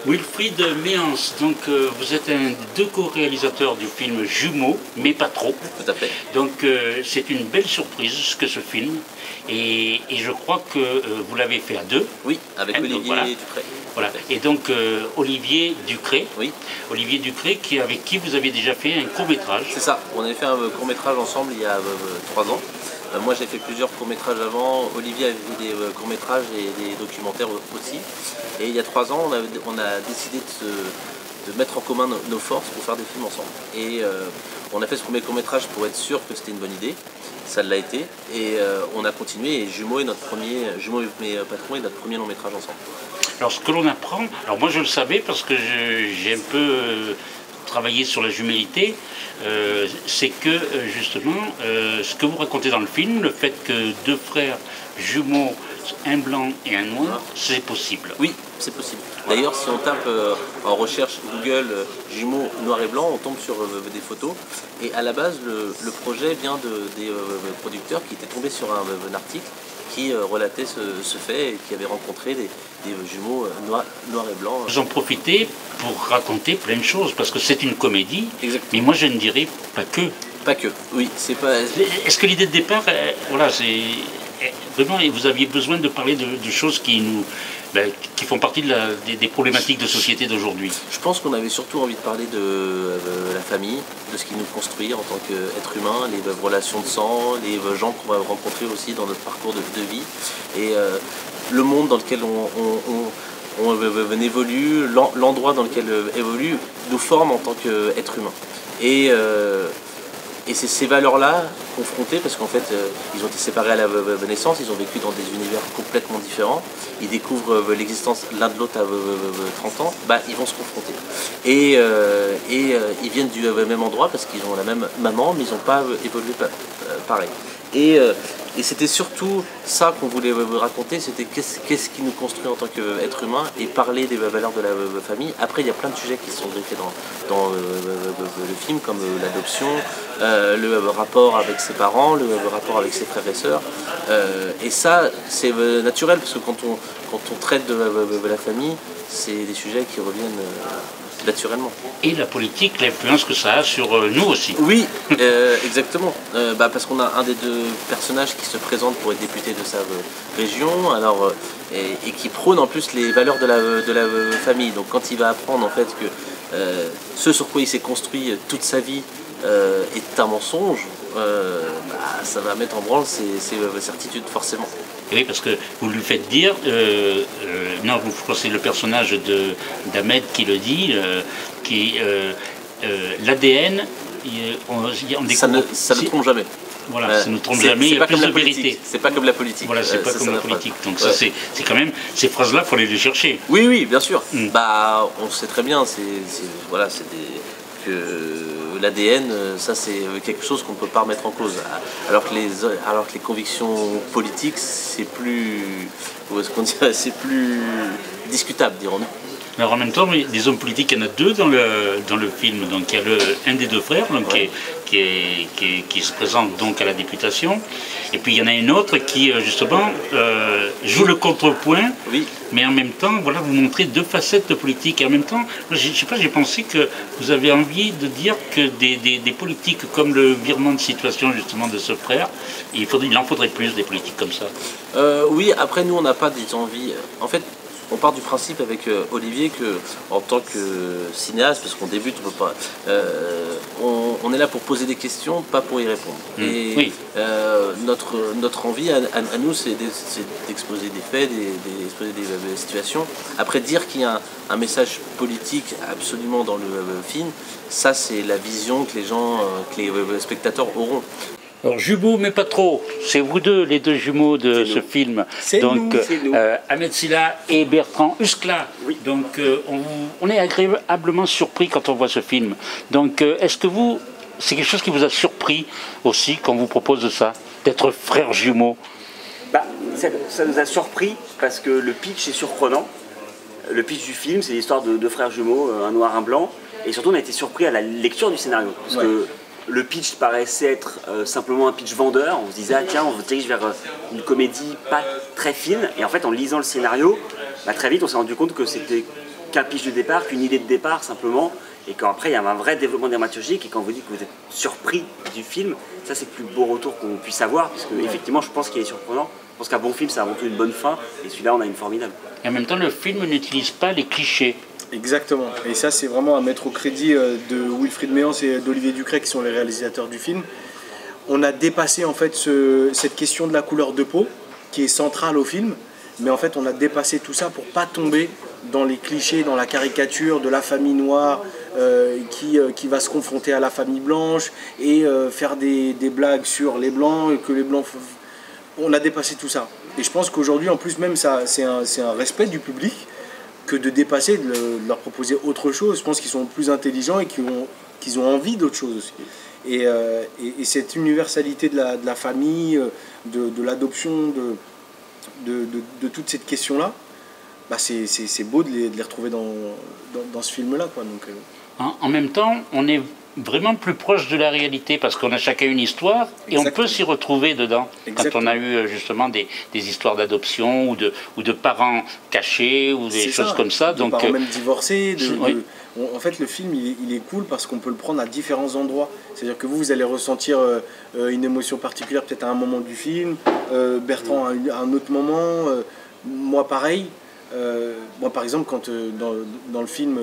Wilfried Méance, donc vous êtes un des deux co-réalisateurs du film Jumeaux, mais pas trop. Tout à fait. Donc c'est une belle surprise que ce film, et je crois que vous l'avez fait à deux. Oui, avec Olivier voilà. Ducré. Voilà. Et donc Olivier Ducré, oui. Olivier Ducré avec qui vous avez déjà fait un court-métrage. C'est ça, on avait fait un court-métrage ensemble il y a 3 ans. Moi j'ai fait plusieurs courts-métrages avant, Olivier avait fait des courts-métrages et des documentaires aussi. Et il y a 3 ans, on a décidé de mettre en commun nos forces pour faire des films ensemble. Et on a fait ce premier court-métrage pour être sûr que c'était une bonne idée. Ça l'a été. Et on a continué. Et Jumeaux est notre premier, Jumeaux mais Patron est notre premier long métrage ensemble. Alors ce que l'on apprend, alors moi je le savais parce que j'ai un peu travaillé sur la jumélité, c'est que justement ce que vous racontez dans le film, le fait que deux frères jumeaux, un blanc et un noir, c'est possible. Oui, c'est possible. D'ailleurs, si on tape en recherche Google jumeaux noir et blanc, on tombe sur des photos. Et à la base, le projet vient des producteurs qui étaient tombés sur un article qui relatait ce fait et qui avait rencontré des jumeaux noir et blanc. Vous en profitez pour raconter plein de choses, parce que c'est une comédie, exactement. Mais moi je ne dirais pas que. Pas que, oui, c'est pas... Est-ce que l'idée de départ, voilà, c'est... Vraiment, vous aviez besoin de parler de choses qui font partie des problématiques de société d'aujourd'hui. Je pense qu'on avait surtout envie de parler de la famille, de ce qui nous construit en tant qu'être humain, les relations de sang, les gens qu'on va rencontrer aussi dans notre parcours de vie. Et le monde dans lequel on évolue, l'endroit dans lequel on évolue, nous forme en tant qu'être humain. Et c'est ces valeurs-là confrontées, parce qu'en fait, ils ont été séparés à la naissance, ils ont vécu dans des univers complètement différents, ils découvrent l'existence l'un de l'autre à 30 ans, ils vont se confronter. Et ils viennent du même endroit, parce qu'ils ont la même maman, mais ils n'ont pas évolué pareil. Et c'était surtout ça qu'on voulait raconter, c'était qu'est-ce qui nous construit en tant qu'être humain, et parler des valeurs de la famille. Après, il y a plein de sujets qui sont greffés dans le film, comme l'adoption, le rapport avec ses parents, le rapport avec ses frères et sœurs. Et ça, c'est naturel, parce que quand on traite de la famille, c'est des sujets qui reviennent naturellement. Et la politique, l'influence que ça a sur nous aussi. Oui, exactement. Parce qu'on a un des deux personnages qui se présente pour être député de sa région, alors, et qui prône en plus les valeurs de la famille. Donc quand il va apprendre en fait que ce sur quoi il s'est construit toute sa vie est un mensonge, ça va mettre en branle ses certitudes forcément. Oui, parce que vous lui faites dire, non, je crois que c'est le personnage d'Ahmed qui le dit, l'ADN, ça ne trompe jamais. Voilà, ça ne trompe jamais, il y a plus de vérité. C'est pas comme la politique. Voilà, c'est pas comme la politique. Donc ça, c'est quand même, ces phrases-là, il faut aller les chercher. Oui, oui, bien sûr. On sait très bien, que l'ADN, ça c'est quelque chose qu'on ne peut pas remettre en cause. Alors que les convictions politiques, c'est plus discutable, dirons-nous. Alors en même temps, des hommes politiques, il y en a deux dans le film. Donc il y a un des deux frères donc, qui se présente donc à la députation. Et puis il y en a une autre qui justement joue le contrepoint. Oui. Mais en même temps, voilà, vous montrez deux facettes de politique. Et en même temps, je sais pas, j'ai pensé que vous avez envie de dire que des politiques comme le virement de situation justement de ce frère, il en faudrait plus des politiques comme ça. Oui, après nous on n'a pas des envies. En fait, on part du principe avec Olivier que, en tant que cinéaste, parce qu'on débute, on peut pas, on est là pour poser des questions, pas pour y répondre. Et oui. Notre envie à nous, c'est d'exposer des faits, d'exposer des situations. Après, dire qu'il y a un message politique absolument dans le film, ça c'est la vision que les spectateurs auront. Alors, jumeaux, mais pas trop. C'est vous deux, les deux jumeaux de ce film. Donc, nous. Ahmed Silla et Bertrand Huskla. Oui. Donc, on est agréablement surpris quand on voit ce film. Donc, est-ce que c'est quelque chose qui vous a surpris aussi quand on vous propose ça, d'être frères jumeaux? Ça nous a surpris parce que le pitch est surprenant. Le pitch du film, c'est l'histoire de deux frères jumeaux, un noir, un blanc. Et surtout, on a été surpris à la lecture du scénario. Parce que le pitch paraissait être simplement un pitch vendeur. On se disait, tiens, on se dirige vers une comédie pas très fine. Et en fait, en lisant le scénario, très vite, on s'est rendu compte que c'était qu'un pitch de départ, qu'une idée de départ simplement, et qu'après il y a un vrai développement dramaturgique, et quand vous dites que vous êtes surpris du film, ça c'est le plus beau retour qu'on puisse avoir, parce que effectivement je pense qu'il est surprenant. Je pense qu'un bon film c'est avant tout une bonne fin, et celui-là on a une formidable. Et en même temps, le film n'utilise pas les clichés. Exactement, et ça c'est vraiment à mettre au crédit de Wilfried Méance et d'Olivier Ducret qui sont les réalisateurs du film. On a dépassé en fait cette question de la couleur de peau qui est centrale au film, mais en fait on a dépassé tout ça pour pas tomber dans les clichés, dans la caricature de la famille noire qui va se confronter à la famille blanche et faire des blagues sur les blancs et que les blancs... On a dépassé tout ça. Et je pense qu'aujourd'hui en plus même c'est un respect du public que de dépasser, de leur proposer autre chose. Je pense qu'ils sont plus intelligents et qu'ils ont envie d'autre chose aussi. Et cette universalité de la famille, de l'adoption, de toute cette question-là, bah c'est beau de les retrouver dans ce film-là, quoi. Donc, En même temps, on est vraiment plus proche de la réalité parce qu'on a chacun une histoire et on peut s'y retrouver dedans. Quand on a eu justement des histoires d'adoption ou de parents cachés ou des choses comme ça. Donc, parents même divorcés. En fait, le film, il est cool parce qu'on peut le prendre à différents endroits. C'est-à-dire que vous allez ressentir une émotion particulière peut-être à un moment du film, Bertrand à un autre moment, moi pareil. Moi par exemple, quand dans le film,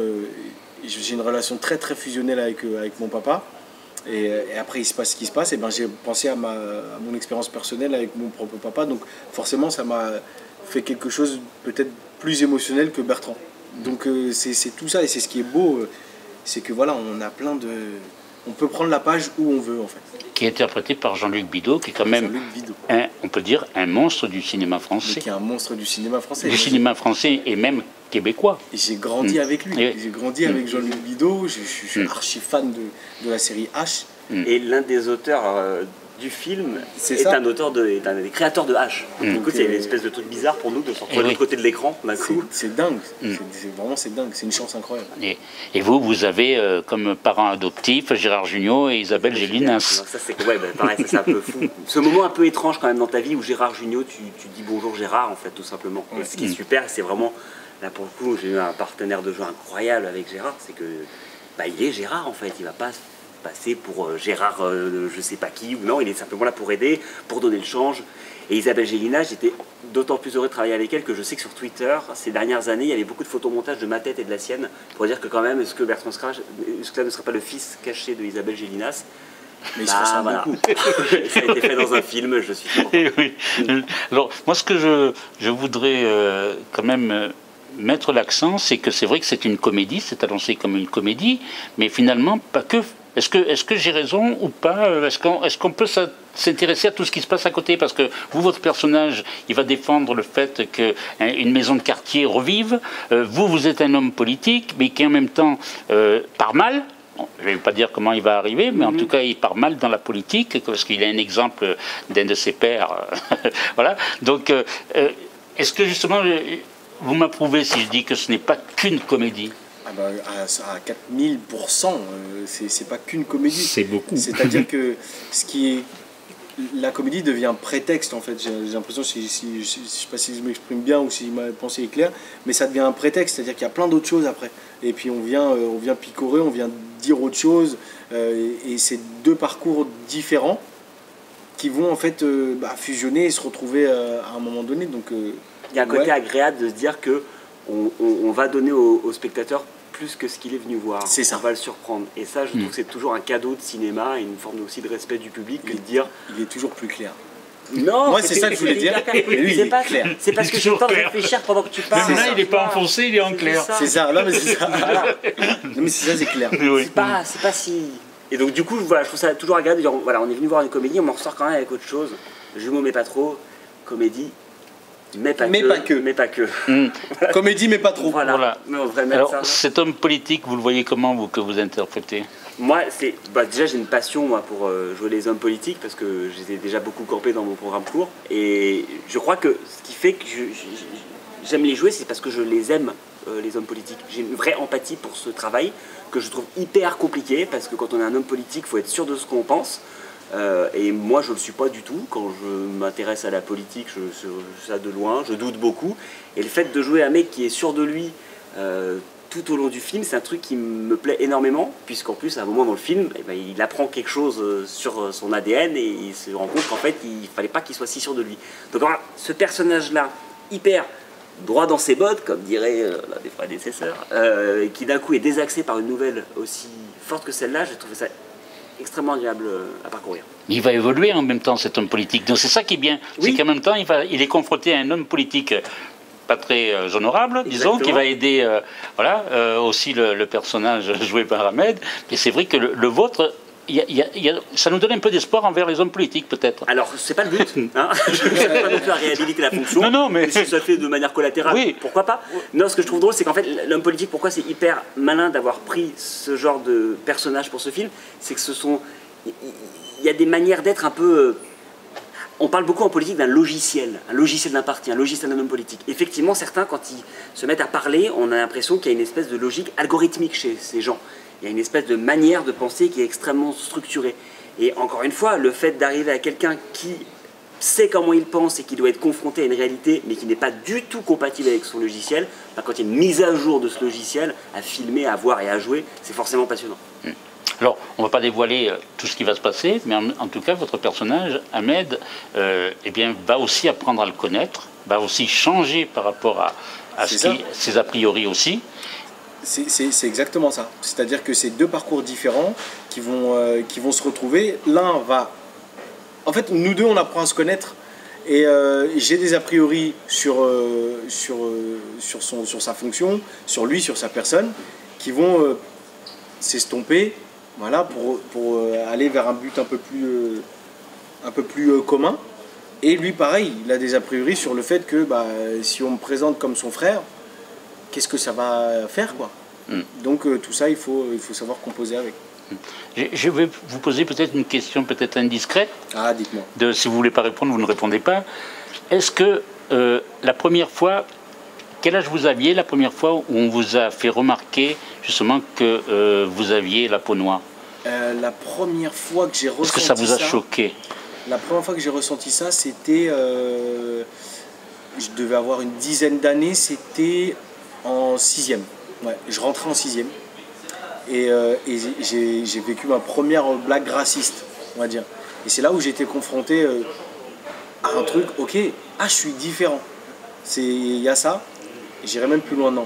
j'ai une relation très très fusionnelle avec mon papa. Et après il se passe ce qui se passe, et ben j'ai pensé à mon expérience personnelle avec mon propre papa. Donc forcément ça m'a fait quelque chose peut-être plus émotionnel que Bertrand. Donc c'est tout ça, et c'est ce qui est beau, c'est que voilà, on a plein de... On peut prendre la page où on veut en fait. Qui est interprété par Jean-Luc Bidot, qui est quand même, on peut dire, un monstre du cinéma français. Mais qui est un monstre du cinéma français. Du cinéma français et même québécois. Et j'ai grandi avec lui, j'ai grandi avec Jean-Luc Bidot, je suis archi fan de la série H. Et l'un des auteurs du film est un des créateurs de H. Du coup, c'est une espèce de truc bizarre pour nous de se retrouver de l'autre côté de l'écran d'un coup. C'est dingue, c'est dingue, c'est une chance incroyable. Et vous avez comme parents adoptifs Gérard Jugnot et Isabelle Gélinas. Ça c'est pareil, ça c'est un peu fou. Ce moment un peu étrange quand même dans ta vie où Gérard Jugnot, tu dis bonjour Gérard en fait tout simplement. Et ce qui est super, c'est vraiment, là pour le coup, j'ai eu un partenaire de jeu incroyable avec Gérard, c'est que il est Gérard en fait, il va pas passer pour Gérard je sais pas qui, ou non, il est simplement là pour aider, pour donner le change. Et Isabelle Gélinas, j'étais d'autant plus heureux de travailler avec elle que je sais que sur Twitter, ces dernières années, il y avait beaucoup de photomontages de ma tête et de la sienne, pour dire que quand même, est-ce que Bertrand Scratch, est-ce que ça ne serait pas le fils caché de Isabelle Gélinas? Mais il se ressemble beaucoup. Ça a été fait dans un film, je suis content. Oui. Alors, moi, ce que je voudrais quand même mettre l'accent, c'est que c'est vrai que c'est une comédie, c'est annoncé comme une comédie, mais finalement, pas que. Est-ce que j'ai raison ou pas? Est-ce qu'on peut s'intéresser à tout ce qui se passe à côté? Parce que vous, votre personnage, il va défendre le fait qu'une maison de quartier revive. Vous êtes un homme politique, mais qui en même temps part mal. Je ne vais pas dire comment il va arriver, mais en tout cas, il part mal dans la politique, parce qu'il a un exemple d'un de ses pères. Voilà. Donc, est-ce que justement, vous m'approuvez si je dis que ce n'est pas qu'une comédie? À 4000%, c'est pas qu'une comédie. C'est beaucoup. C'est-à-dire que la comédie devient prétexte en fait. J'ai l'impression, je ne sais pas si je m'exprime bien ou si ma pensée est claire, mais ça devient un prétexte, c'est-à-dire qu'il y a plein d'autres choses après. Et puis on vient picorer, on vient dire autre chose, et c'est deux parcours différents qui vont en fait fusionner et se retrouver à un moment donné. Donc, il y a un côté agréable de se dire que on va donner au spectateur plus que ce qu'il est venu voir. C'est ça. On va le surprendre. Et ça, je trouve que c'est toujours un cadeau de cinéma et une forme aussi de respect du public que de dire... Il est toujours plus clair. Non, moi c'est ça que je voulais dire. C'est parce que je suis en train de réfléchir pendant que tu parles. Même là, il n'est pas enfoncé, il est en clair. C'est ça, non mais c'est ça. Voilà. Non mais c'est ça, c'est clair. C'est pas si... Et donc du coup, voilà, je trouve ça toujours agréable de dire, voilà, on est venu voir une comédie, on en ressort quand même avec autre chose. Jumeaux mais pas trop, comédie. Mais pas que. Voilà. Comédie, mais pas trop. Voilà. Mais on devrait mettre alors, ça, cet homme politique, vous le voyez comment, vous, que vous interprétez? Moi, déjà, j'ai une passion pour jouer les hommes politiques, parce que je les ai déjà beaucoup campés dans mon programme court. Et je crois que ce qui fait que j'aime les jouer, c'est parce que je les aime, les hommes politiques. J'ai une vraie empathie pour ce travail, que je trouve hyper compliqué, parce que quand on est un homme politique, il faut être sûr de ce qu'on pense. Et moi je ne le suis pas du tout. Quand je m'intéresse à la politique, je suis ça de loin, je doute beaucoup. Et le fait de jouer un mec qui est sûr de lui tout au long du film, c'est un truc qui me plaît énormément, puisqu'en plus, à un moment dans le film, eh ben, il apprend quelque chose sur son ADN et il se rend compte qu'en fait, il fallait pas qu'il soit si sûr de lui. Donc alors, ce personnage-là, hyper droit dans ses bottes, comme dirait l'un des prédécesseurs, qui d'un coup est désaxé par une nouvelle aussi forte que celle-là, j'ai trouvé ça extrêmement agréable à parcourir. Il va évoluer en même temps, cet homme politique. Donc c'est ça qui est bien, Oui. c'est qu'en même temps, il est confronté à un homme politique pas très honorable, disons, qui va aider aussi le personnage joué par Ahmed. Et c'est vrai que le vôtre, ça nous donne un peu d'espoir envers les hommes politiques, peut-être. Alors, c'est pas le but, hein. Je ne cherche pas non plus à réhabiliter la fonction. Non, mais si ça fait de manière collatérale, oui. Pourquoi pas. Non, ce que je trouve drôle, c'est qu'en fait, l'homme politique, pourquoi c'est hyper malin d'avoir pris ce genre de personnage pour ce film, c'est que il y a des manières d'être un peu... On parle beaucoup en politique d'un logiciel d'un parti, un logiciel d'un homme politique. Effectivement, certains, quand ils se mettent à parler, on a l'impression qu'il y a une espèce de logique algorithmique chez ces gens. Il y a une espèce de manière de penser qui est extrêmement structurée. Et encore une fois, le fait d'arriver à quelqu'un qui sait comment il pense et qui doit être confronté à une réalité, mais qui n'est pas du tout compatible avec son logiciel, quand il y a une mise à jour de ce logiciel, à filmer, à voir et à jouer, c'est forcément passionnant. Alors, on ne va pas dévoiler tout ce qui va se passer, mais en tout cas, votre personnage, Ahmed, va aussi apprendre à le connaître, va aussi changer par rapport à ses a priori aussi. C'est exactement ça. C'est-à-dire que c'est deux parcours différents qui vont se retrouver. L'un va... En fait, nous deux, on apprend à se connaître. Et j'ai des a priori sur sa fonction, sur lui, sur sa personne, qui vont s'estomper, voilà, pour aller vers un but un peu plus commun. Et lui, pareil, il a des a priori sur le fait que si on me présente comme son frère, qu'est-ce que ça va faire, quoi. Donc tout ça, il faut savoir composer avec. Je vais vous poser peut-être une question peut-être indiscrète. Ah, dites-moi. Si vous ne voulez pas répondre, vous ne répondez pas. Est-ce que la première fois, quel âge vous aviez la première fois où on vous a fait remarquer justement que vous aviez la peau noire? La première fois que j'ai ressenti ça... Est-ce que ça vous a choqué? La première fois que j'ai ressenti ça, c'était... je devais avoir une dizaine d'années, c'était en 6e. Ouais, je rentrais en 6e. Et j'ai vécu ma première blague raciste, on va dire. Et c'est là où j'ai été confronté à un truc, ok, je suis différent. Il y a ça, j'irai même plus loin, non.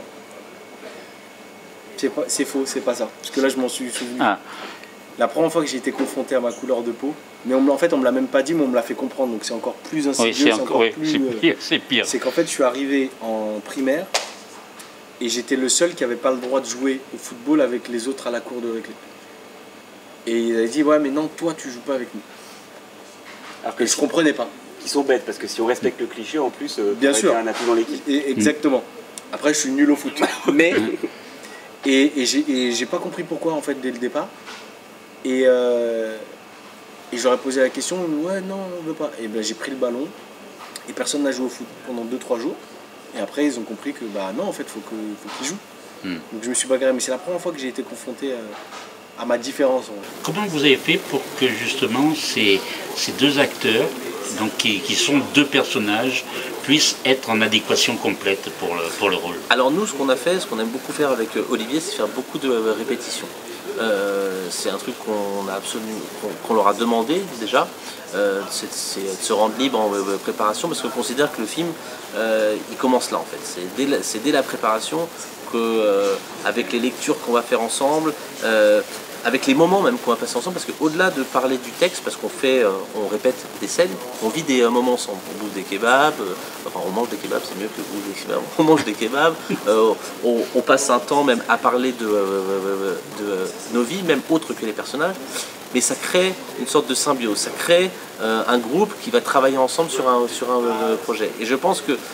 C'est faux, c'est pas ça. Parce que là, je m'en suis souvenu. La première fois que j'ai été confronté à ma couleur de peau, mais en fait, on me l'a même pas dit, mais on me l'a fait comprendre, donc c'est encore plus insidieux, c'est pire. C'est qu'en fait, je suis arrivé en primaire, et j'étais le seul qui n'avait pas le droit de jouer au football avec les autres à la cour de récré. Et il a dit, ouais, mais non, toi, tu joues pas avec nous. Alors que je comprenais pas. Ils sont bêtes, parce que si on respecte le cliché, en plus, bien sûr, un atout dans l'équipe. Exactement. Après, je suis nul au foot. Mais, et j'ai pas compris pourquoi, en fait, dès le départ. Et j'aurais posé la question, ouais, non, on veut pas. Et ben, j'ai pris le ballon, et personne n'a joué au foot pendant 2-3 jours. Et après, ils ont compris que, non, en fait, faut qu'ils jouent. Donc, je me suis bagarré. Mais c'est la première fois que j'ai été confronté à ma différence. Comment vous avez fait pour que, justement, ces deux acteurs, donc, qui sont deux personnages, puissent être en adéquation complète pour le rôle? Alors nous, ce qu'on a fait, ce qu'on aime beaucoup faire avec Olivier, c'est faire beaucoup de répétitions. C'est un truc qu'on leur a demandé déjà, c'est de se rendre libre en préparation, parce qu'on considère que le film, il commence là en fait. C'est dès la préparation qu'avec les lectures qu'on va faire ensemble, avec les moments même qu'on va passer ensemble, parce qu'au-delà de parler du texte, parce on répète des scènes, on vit des moments ensemble. On bouffe des kebabs, on mange des kebabs, c'est mieux que bouffe des kebabs. On mange des kebabs, on passe un temps même à parler de nos vies, même autres que les personnages. Mais ça crée une sorte de symbiose, ça crée un groupe qui va travailler ensemble sur un projet. Et je pense que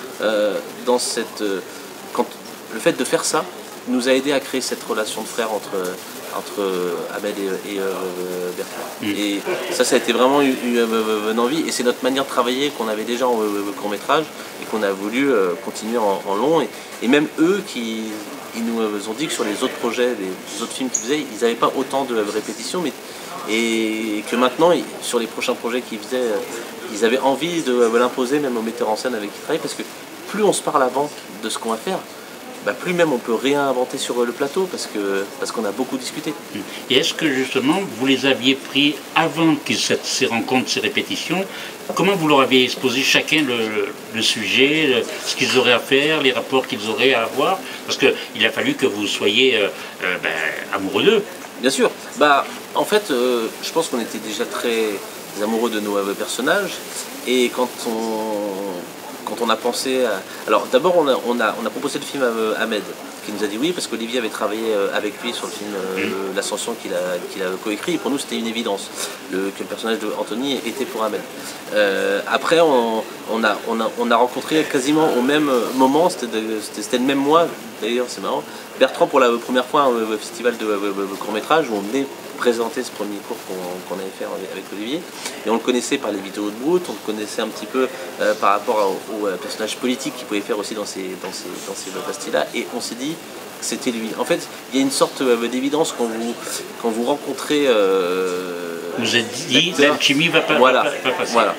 le fait de faire ça nous a aidé à créer cette relation de frère entre Ahmed et Bertrand. Et ça a été vraiment une envie, et c'est notre manière de travailler qu'on avait déjà en court-métrage et qu'on a voulu continuer en long. Et même eux, ils nous ont dit que sur les autres projets, les autres films qu'ils faisaient, ils n'avaient pas autant de répétitions, et que maintenant, sur les prochains projets qu'ils faisaient, ils avaient envie de l'imposer même aux metteurs en scène avec qui ils travaillent, parce que plus on se parle avant de ce qu'on va faire, plus même on peut réinventer sur le plateau parce qu'on a beaucoup discuté. Et est-ce que justement vous les aviez pris avant que ces rencontres, ces répétitions? Comment vous leur aviez exposé chacun le sujet, ce qu'ils auraient à faire, les rapports qu'ils auraient à avoir? Parce qu'il a fallu que vous soyez amoureux d'eux. Bien sûr. En fait, je pense qu'on était déjà très amoureux de nos personnages. Et quand on a pensé à... Alors d'abord on a proposé le film à Ahmed, qui nous a dit oui parce qu'Olivier avait travaillé avec lui sur le film L'Ascension qu'il a coécrit, et pour nous c'était une évidence que le personnage d'Anthony était pour Ahmed. Après on a rencontré quasiment au même moment, c'était le même mois d'ailleurs, c'est marrant, Bertrand pour la première fois au festival de court-métrage où on venait présenter ce premier cours qu'on avait fait avec Olivier, et on le connaissait par les vidéos de Brut, on le connaissait un petit peu par rapport au personnage politique qu'il pouvait faire aussi dans ces pastilles-là, et on s'est dit que c'était lui. En fait, il y a une sorte d'évidence quand vous rencontrez... vous êtes dit, l'alchimie va pas passer. Voilà.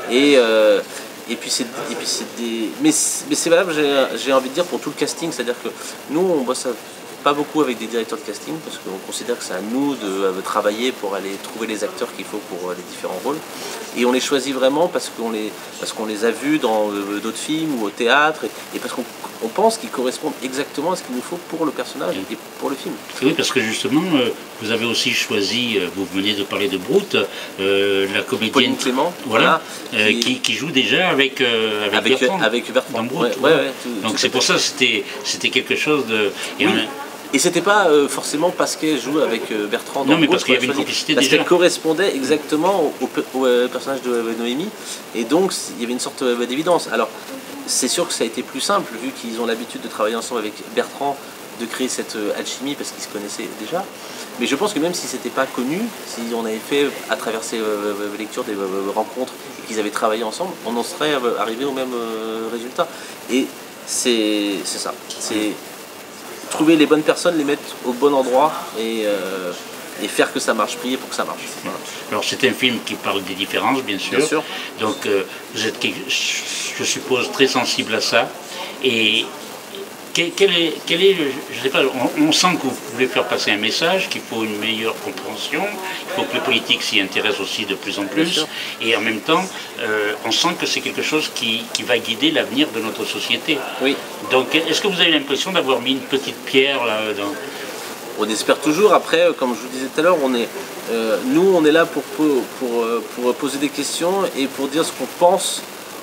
Et puis c'est des... Mais c'est valable, j'ai envie de dire, pour tout le casting, c'est-à-dire que nous, on bosse pas beaucoup avec des directeurs de casting parce qu'on considère que c'est à nous de travailler pour aller trouver les acteurs qu'il faut pour les différents rôles, et on les choisit vraiment parce qu'on les a vus dans d'autres films ou au théâtre, et parce qu'on pense qu'ils correspondent exactement à ce qu'il nous faut pour le personnage et pour le film. Oui, parce que justement vous avez aussi choisi, vous venez de parler de Brut, la comédienne Pauline Clément, voilà, qui joue déjà avec Bertrand. Avec Bertrand. Dans Brut. Donc c'est pour ça que c'était quelque chose de... Et c'était pas forcément parce qu'elle joue avec Bertrand dans non, mais parce qu'il y avait une complicité déjà. Parce qu'elle correspondait exactement au personnage de Noémie, et donc il y avait une sorte d'évidence. Alors c'est sûr que ça a été plus simple vu qu'ils ont l'habitude de travailler ensemble avec Bertrand, de créer cette alchimie parce qu'ils se connaissaient déjà. Mais je pense que même si c'était pas connu, si on avait fait à travers ces lectures des rencontres et qu'ils avaient travaillé ensemble, on en serait arrivé au même résultat. Et c'est ça. C'est trouver les bonnes personnes, les mettre au bon endroit et faire que ça marche, prier pour que ça marche. Voilà. Alors c'est un film qui parle des différences, bien sûr. Donc vous êtes, je suppose, très sensible à ça. Et quel est je sais pas, on sent que vous voulez faire passer un message, qu'il faut une meilleure compréhension, il faut que les politiques s'y intéressent aussi de plus en plus, et en même temps, on sent que c'est quelque chose qui va guider l'avenir de notre société. Oui. Donc, est-ce que vous avez l'impression d'avoir mis une petite pierre là dans... On espère toujours. Après, comme je vous disais tout à l'heure, nous, on est là pour poser des questions et pour dire ce qu'on pense,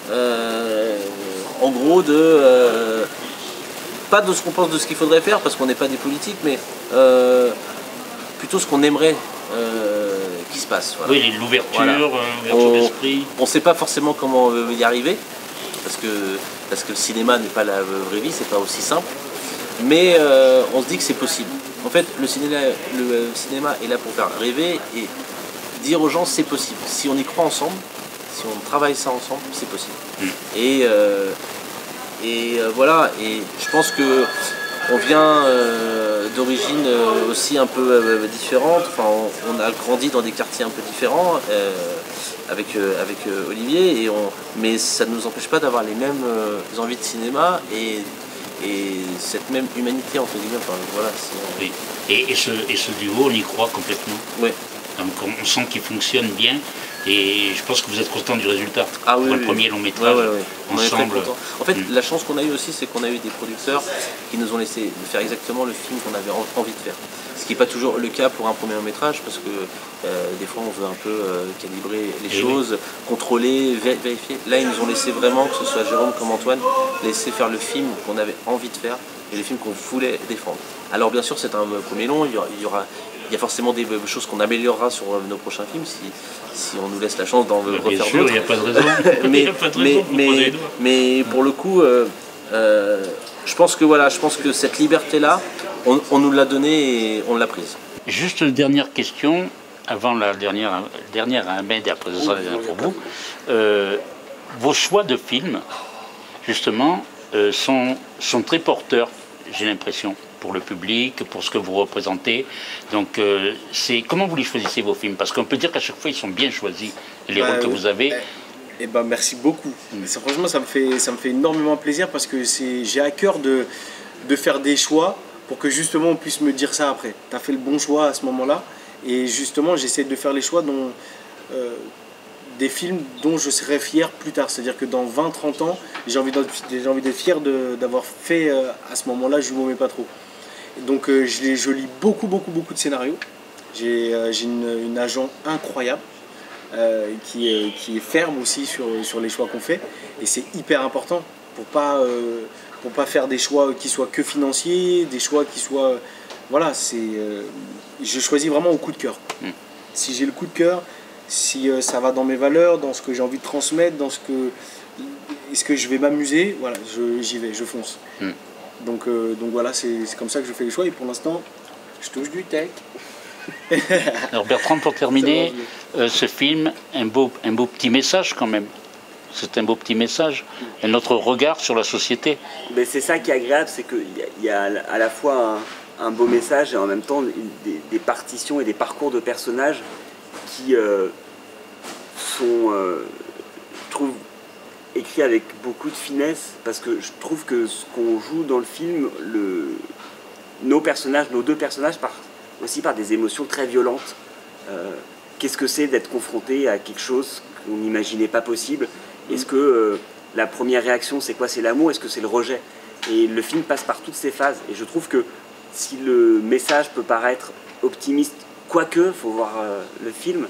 en gros, pas de ce qu'on pense de ce qu'il faudrait faire, parce qu'on n'est pas des politiques, mais plutôt ce qu'on aimerait qu'il se passe. Voilà. Oui, l'ouverture, l'ouverture d'esprit. On ne sait pas forcément comment y arriver, parce que le cinéma n'est pas la vraie vie, c'est pas aussi simple, mais on se dit que c'est possible. En fait, le cinéma est là pour faire rêver et dire aux gens c'est possible. Si on y croit ensemble, si on travaille ça ensemble, c'est possible. Et voilà, et je pense que on vient d'origines aussi un peu différentes. Enfin, on a grandi dans des quartiers un peu différents avec Olivier, mais ça ne nous empêche pas d'avoir les mêmes envies de cinéma et cette même humanité entre guillemets. Enfin, voilà, oui. Et ce duo, on y croit complètement. Oui. Donc on sent qu'il fonctionne bien. Et je pense que vous êtes content du résultat. Ah oui, pour le premier long métrage, ensemble. En fait, la chance qu'on a eue aussi, c'est qu'on a eu des producteurs qui nous ont laissé faire exactement le film qu'on avait envie de faire. Ce qui n'est pas toujours le cas pour un premier long métrage, parce que des fois on veut un peu calibrer les choses, contrôler, vérifier. Là, ils nous ont laissé vraiment, que ce soit Jérôme comme Antoine, laisser faire le film qu'on avait envie de faire et le film qu'on voulait défendre. Alors bien sûr, c'est un premier long, il y a forcément des choses qu'on améliorera sur nos prochains films si on nous laisse la chance d'en refaire d'autres. Bien sûr, il n'y a pas de raison. mais pour le coup, je pense que cette dernière, on nous l'a donnée et on l'a prise. Juste une dernière question, avant la dernière à Ahmed et après ça sera la dernière pour vous. Vos choix de films, justement, sont très porteurs, j'ai l'impression, pour le public, pour ce que vous représentez. Donc, comment vous les choisissez, vos films? Parce qu'on peut dire qu'à chaque fois, ils sont bien choisis, les rôles que vous avez. Eh ben, merci beaucoup. Franchement, ça me fait énormément plaisir parce que j'ai à cœur de faire des choix pour que justement on puisse me dire ça après. Tu as fait le bon choix à ce moment-là. Et justement, j'essaie de faire les choix dont, des films dont je serai fier plus tard. C'est-à-dire que dans 20-30 ans, j'ai envie d'être fier d'avoir fait à ce moment-là Jumeaux mais pas trop. Donc je lis beaucoup de scénarios. J'ai une agent incroyable qui est ferme aussi sur les choix qu'on fait. Et c'est hyper important pour pas faire des choix qui soient que financiers, des choix qui soient... Voilà, je choisis vraiment au coup de cœur. Si j'ai le coup de cœur, si ça va dans mes valeurs, dans ce que j'ai envie de transmettre, est-ce que je vais m'amuser, voilà, j'y vais, je fonce. Donc voilà, c'est comme ça que je fais les choix et pour l'instant, je touche du tech. Alors Bertrand, pour terminer, ce film, un beau petit message quand même. C'est un beau petit message, et notre regard sur la société. Mais c'est ça qui est agréable, c'est qu'il y a à la fois un beau message et en même temps des partitions et des parcours de personnages qui sont, je trouve, écrits avec beaucoup de finesse, parce que je trouve que ce qu'on joue dans le film, nos deux personnages partent aussi par des émotions très violentes. Qu'est-ce que c'est d'être confronté à quelque chose qu'on n'imaginait pas possible? Est-ce que la première réaction, c'est quoi? C'est l'amour? Est-ce que c'est le rejet? Et le film passe par toutes ces phases. Et je trouve que si le message peut paraître optimiste, quoique, il faut voir le film,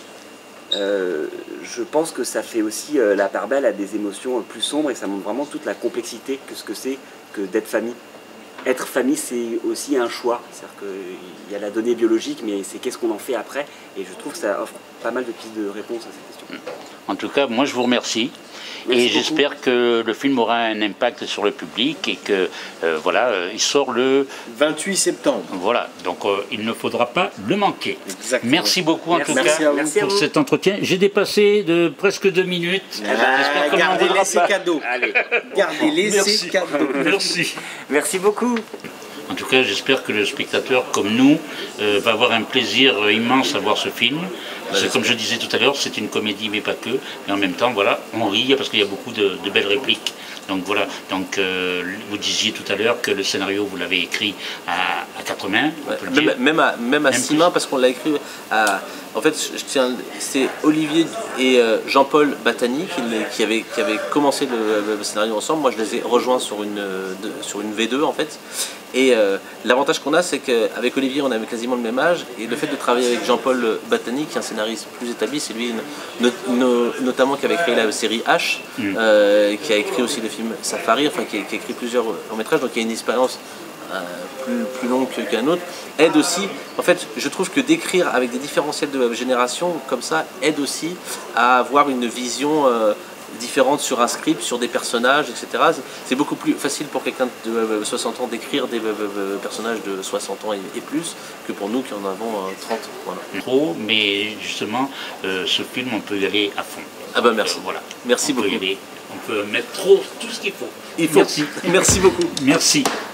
je pense que ça fait aussi la part belle à des émotions plus sombres et ça montre vraiment toute la complexité que ce que c'est que d'être famille. Être famille, c'est aussi un choix. C'est-à-dire qu'il y a la donnée biologique, mais c'est qu'est-ce qu'on en fait après. Et je trouve que ça offre pas mal de pistes de réponse à cette question. En tout cas, moi je vous remercie. Et j'espère que le film aura un impact sur le public et que voilà, il sort le 28 septembre. Voilà, donc il ne faudra pas le manquer. Exactement. Merci beaucoup en tout cas Merci pour cet entretien. J'ai dépassé de presque 2 minutes. Gardez-les ces cadeaux. Allez. Gardez-les ces cadeaux. Merci. Merci beaucoup. En tout cas, j'espère que le spectateur, comme nous, va avoir un plaisir immense à voir ce film. Parce que, comme je disais tout à l'heure, c'est une comédie, mais pas que. Mais en même temps, voilà, on rit parce qu'il y a beaucoup de belles répliques. Donc voilà, donc, vous disiez tout à l'heure que le scénario, vous l'avez écrit à 4 mains. Même à 6 mains, parce qu'on l'a écrit à... En fait, c'est Olivier et Jean-Paul Battani qui avaient commencé le scénario ensemble. Moi, je les ai rejoints sur une V2 en fait. Et l'avantage qu'on a, c'est qu'avec Olivier, on avait quasiment le même âge. Et le fait de travailler avec Jean-Paul Battani, qui est un scénariste plus établi, c'est lui notamment qui avait créé la série H, qui a écrit aussi le film Safari, enfin qui a écrit plusieurs longs-métrages, donc il y a une expérience plus longue qu'un autre, aide aussi, en fait je trouve que d'écrire avec des différentiels de génération comme ça aide aussi à avoir une vision différente sur un script, sur des personnages, etc. C'est beaucoup plus facile pour quelqu'un de 60 ans d'écrire des personnages de 60 ans et plus que pour nous qui en avons 30. Voilà. Trop, mais justement, ce film, on peut y aller à fond. Ah bah merci. Voilà. Merci beaucoup. On peut mettre tout ce qu'il faut. Merci beaucoup. Merci.